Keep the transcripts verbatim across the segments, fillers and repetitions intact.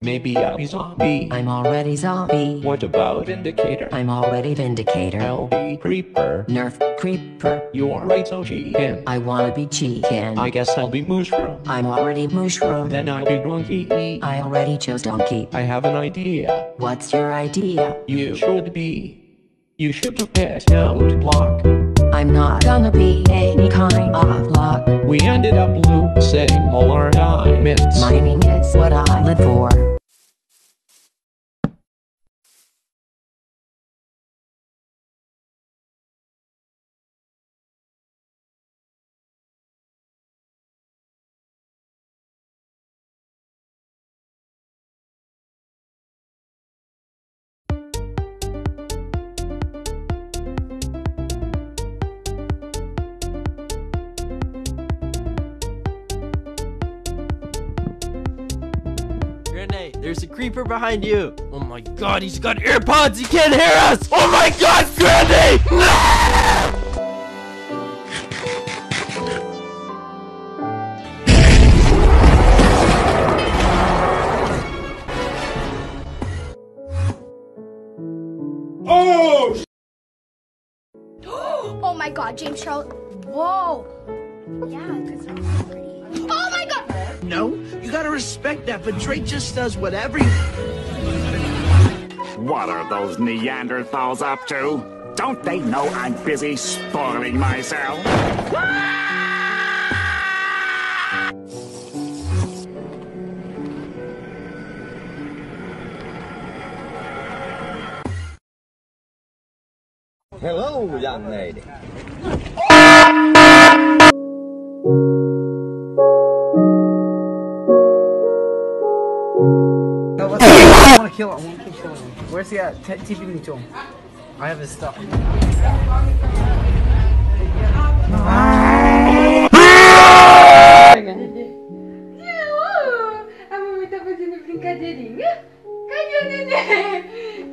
Maybe I'll be zombie. I'm already zombie. What about Vindicator? I'm already Vindicator. I'll be Creeper. Nerf Creeper. You're right, so chicken. I wanna be chicken. I guess I'll be Mushroom. I'm already Mushroom. Then I'll be Donkey. I already chose Donkey. I have an idea. What's your idea? You should be. You should pet out block. I'm not gonna be any kind of luck. We ended up losing all our diamonds. Mining is what I live for. Grenade, there's a creeper behind you. Oh my god, he's got earpods. He can't hear us. Oh my god, Grenade! No! Oh! Oh my god, James Charles. Whoa. Yeah, because I'm pretty. Oh my god! No, you gotta respect that, but Drake just does whatever he... What are those Neanderthals up to? Don't they know I'm busy spoiling myself? Hello, young lady. No, let's I want to kill him. I want to kill him. Where's he at? T TP me to him. I have his stuff. A mamãe tá fazendo brincadeirinha? Cadê o neném?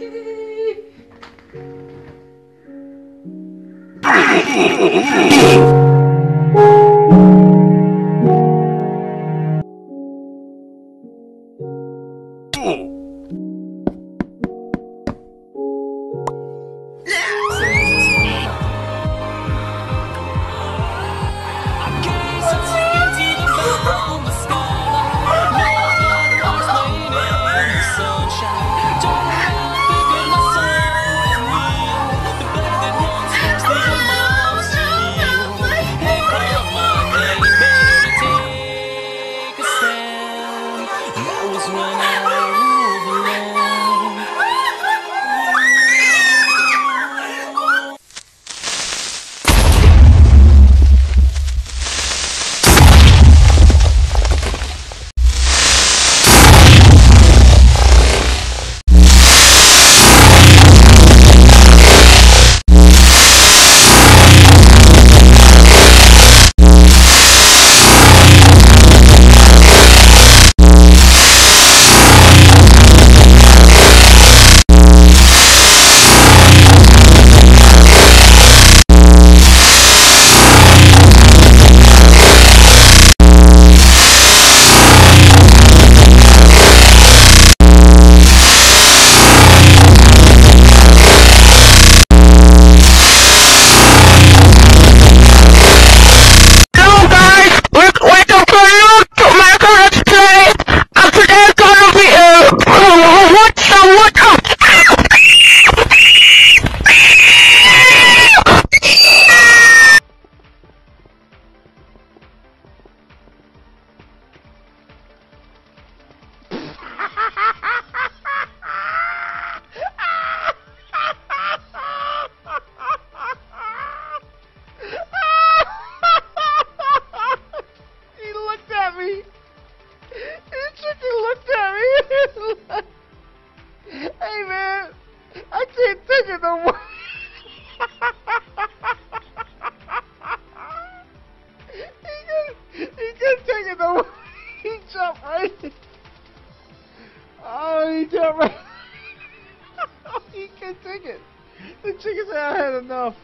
enough.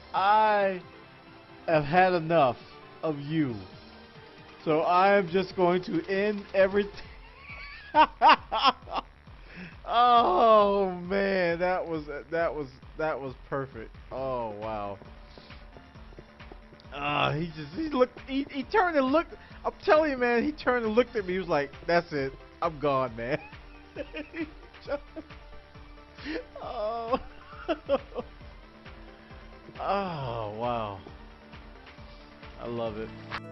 I have had enough of you. So I am just going to end everything. Oh man, that was that was that was perfect. Oh wow. Ah, uh, he just he looked he, he turned and looked. I'm telling you, man, he turned and looked at me. He was like, "That's it, I'm gone, man." Oh. Oh wow. I love it.